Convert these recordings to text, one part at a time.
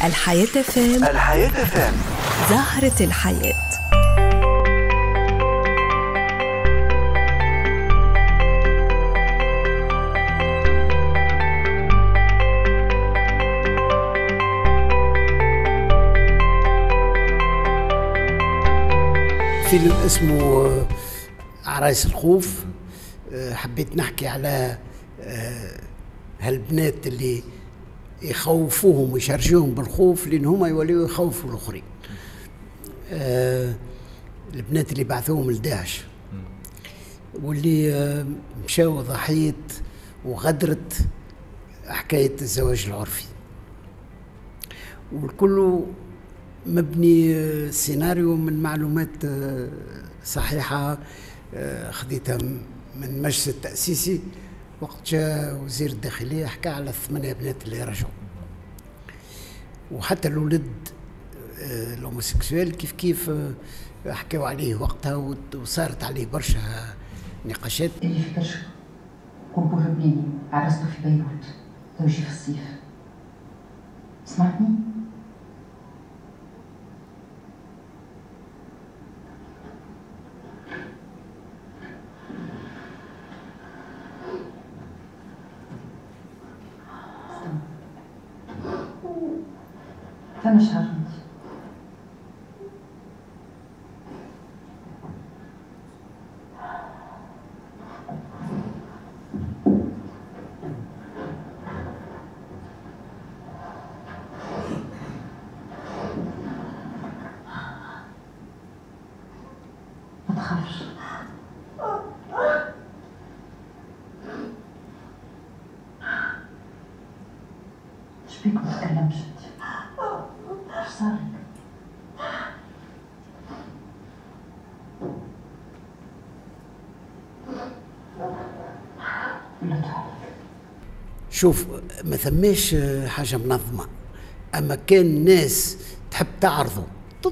الحياة فام. الحياة فام. زهرة الحياة. فيلم اسمه عرايس الخوف. حبيت نحكي على هالبنات اللي يخوفوهم ويشرجوهم بالخوف لأن هما يوليوا يخوفوا الآخرين. البنات اللي بعثوهم لداعش واللي مشاو ضحية وغدرت حكاية الزواج العرفي، والكل مبني سيناريو من معلومات صحيحة خذيتها من مجلس التأسيسي وقت جاء وزير الداخلية حكى على ال8 بنات اللي رجعوا، وحتى الولد الهوموسيكسويل كيف حكاوا عليه وقتها وصارت عليه برشا نقاشات. اللي في كرشك قنبلة لبناني عرسته في بيروت تو يجي في الصيف، سمعتني؟ فما شهر انت؟ ما تخافش. شبيك ما تتكلمش انت؟ ايش صارلك؟ شوف، ما ثماش حاجة منظمة، أما كان ناس تحب تعرضوا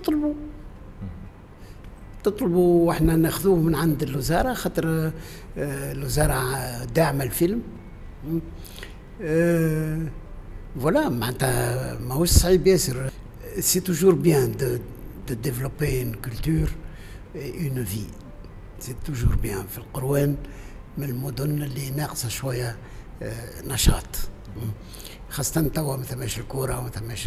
تطلبوا واحنا ناخذوه من عند الوزارة، خاطر الوزارة داعمة الفيلم. فوالا معناتها ماهوش صعيب ياسر. سي توجور بيان دو ديفلوبي اون كولتور اون في، سي توجور بيان في القروان من المدن اللي ناقصة شوية نشاط، خاصة توا ما ثماش الكورة وما ثماش.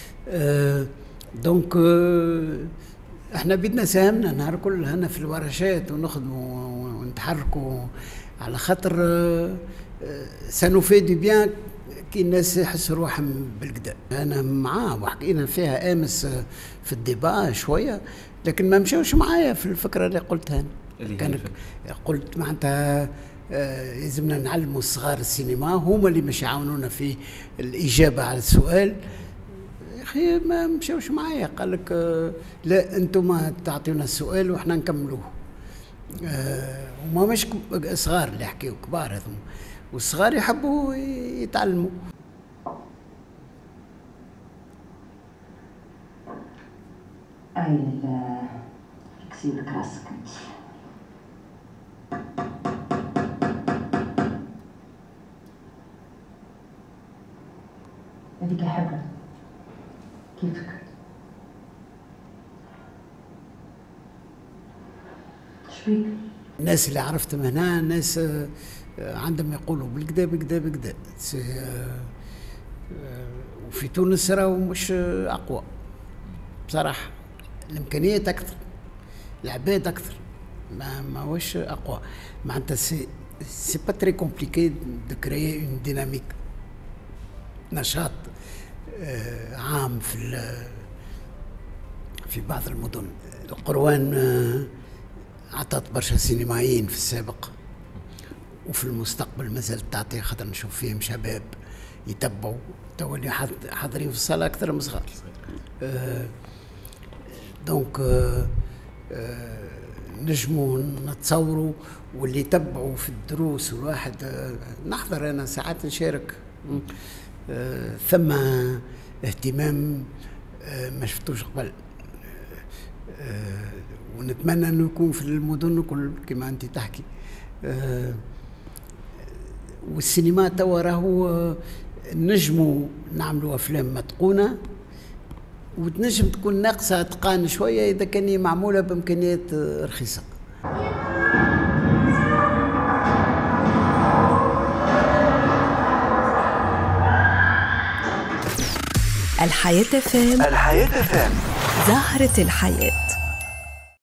دونك احنا بدنا ساهمنا نهار كل هنا في الورشات ونخدموا ونتحركوا على خاطر سنفيد بيان كي الناس يحسوا روحهم بالكدا. انا معاه وحكينا فيها امس في الديبا شويه، لكن ما مشاوش معايا في الفكره اللي قلتها انا. كان قلت معناتها لازمنا نعلموا الصغار السينما، هما اللي مش يعاونونا في الاجابه على السؤال. يا اخي ما مشاوش معايا، قال لك لا انتم تعطيونا السؤال واحنا نكملوه. وما مش صغار اللي يحكيوا، كبار هذوما، والصغار يحبوا يتعلموا. اي كسيب لك راسك انت. هذيك حبلة كيفك؟ شبيك؟ الناس اللي عرفتهم هنا ناس عندهم يقولوا بالكدا وفي تونس راهو مش اقوى بصراحه، الامكانيات اكثر، العباد اكثر، ما هوش اقوى. معناتها سي با تري كومبليكي دو كريي اون ديناميك، نشاط عام في بعض المدن. القروان عطت برشا سينمائيين في السابق وفي المستقبل مازال تعطي، خاطر نشوف فيهم شباب يتبعوا تو اللي حاضرين في الصاله اكثر من صغار. دونك نجموا نتصوروا واللي يتبعوا في الدروس، والواحد نحضر انا ساعات نشارك، ثم اهتمام ما شفتوش قبل. ونتمنى انه يكون في المدن الكل كما انت تحكي. والسينما توا راهو نجموا نعملوا افلام متقونه وتنجم تكون ناقصة اتقان شوية إذا كان هي معمولة بإمكانيات رخيصة. الحياة FM، الحياة FM، زهرة الحياة.